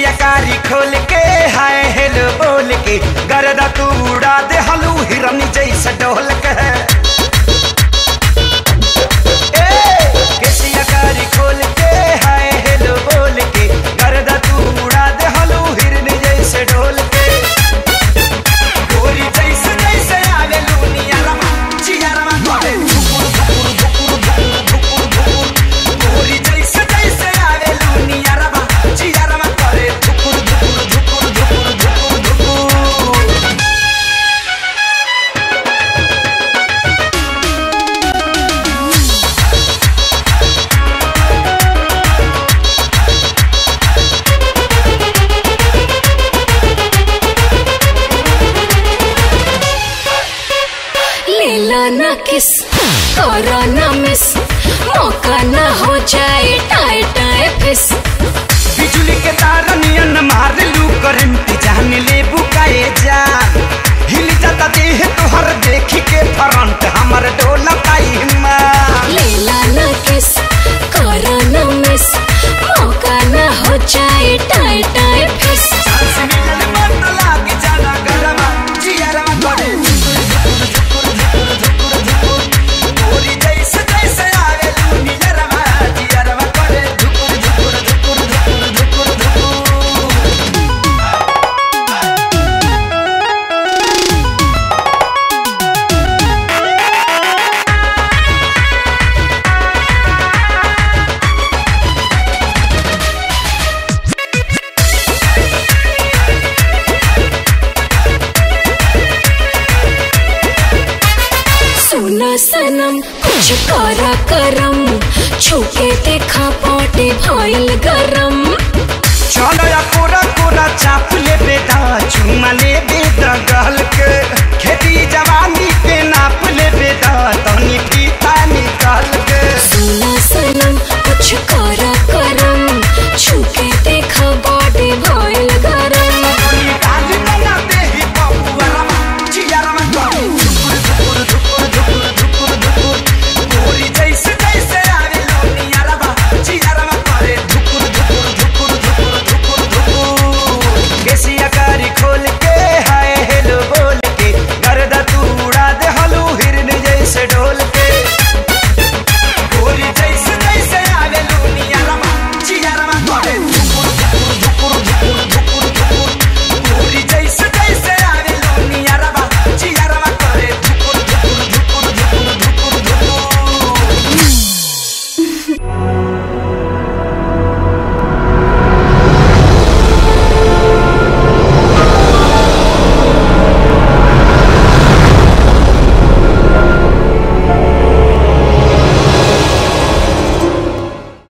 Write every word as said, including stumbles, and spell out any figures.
केसिया कारी खोल के हाय हेलो बोल के गर्दा तू उड़ा दे हलू हिरनी जैसा डोल के केसिया कारी खोल के हाय हेलो बोल के गर्दा तू उड़ा दे हलू हिरनी जैसे डोल के गोरी जैसे जैसे आवे लूनिया रमा चिया रमा करे धुकुर धुकुर धुकुर धुकुर धुकुर गोरी जैसे जैसे आवे लूनिया रमा चिया रमा करे धुकुर धुकुर धुकुर धुकुर धुकुर धुकुर लेला ना किस करो ना मिस मौका ना हो जाए टाए टाए फिस बिजली के तार नियन मार लू करंट जान ले बुकाए जा हिल जाता देह तोहर देखी के फ्रंट हमर डोलता हिम्मत लेला ना किस करो ना मिस मौका ना हो जाए टाए टाए फिस मिलन मत लाग जाना गरमा जियरमा करे धुकुर धुकुर धुकुर धुकुर धुकुर गोरी जैसे जैसे आवे लूनिया रमा जियरमा करे धुकुर धुकुर धुकुर धुकुर धुकुर धुकुर सुना सनम कुछ करा करम छुके देखा पोटे भइल गरम चलो या कोरा कोरा चाप ले बेटा चुमा ले